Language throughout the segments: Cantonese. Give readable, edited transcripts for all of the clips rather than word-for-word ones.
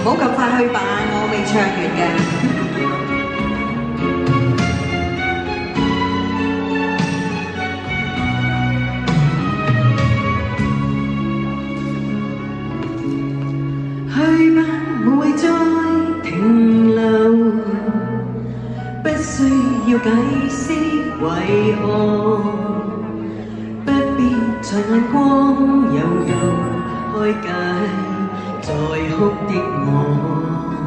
好咁快去吧，我未唱完嘅。去吧，無謂再停留，不需要解釋為何，不必在眼光悠悠開解在哭的我。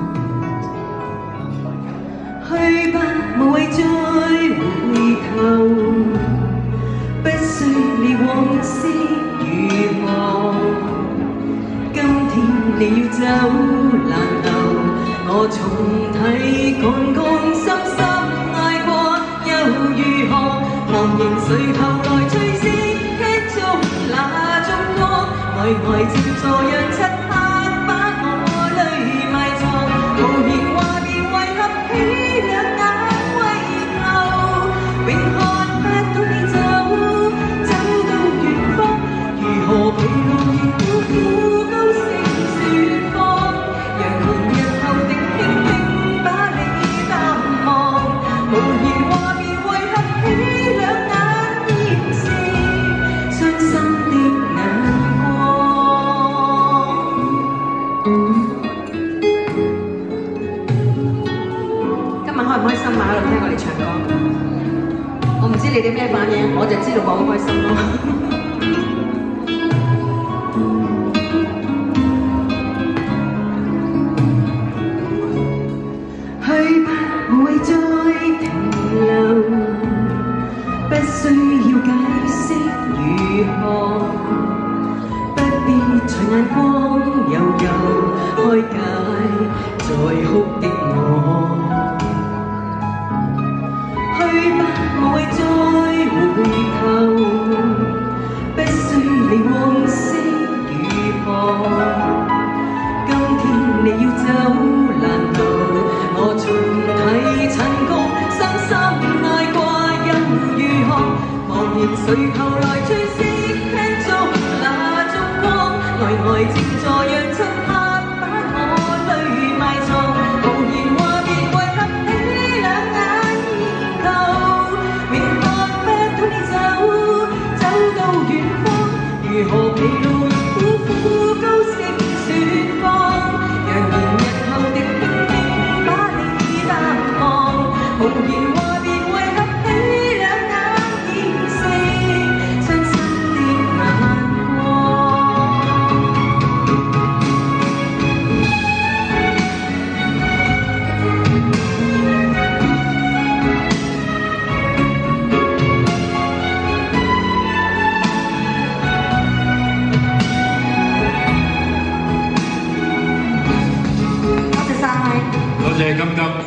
去吧，無謂再回頭，不需理往事如何。今天你要走，難留我重睇，剛剛深深愛過又如何？茫然誰後來吹熄劇中那種光，呆呆靜坐讓漆黑把我淚埋藏，無言話別為合起兩眼回頭，永看不到你走，走到遠方，如何疲勞亦苦苦。開唔開心啊？喺度聽我哋唱歌，我唔知你哋咩反應，我就知道我好開心咯。去吧，無謂再停留，不需要解釋如何，不必在眼光悠悠開解在哭的我。去吧，無謂再回頭，不需理往事如何。今天你要走，難道我重睇殘局，深深愛過又如何？茫然誰後來吹熄劇中那種光，呆呆靜坐讓漆黑把我淚埋藏，無言話別為合起兩眼。如何疲勞亦苦苦高聲説放，揚言日後的輕輕把你淡忘，無言話別為合起兩眼掩飾傷心的眼光。 多謝金金。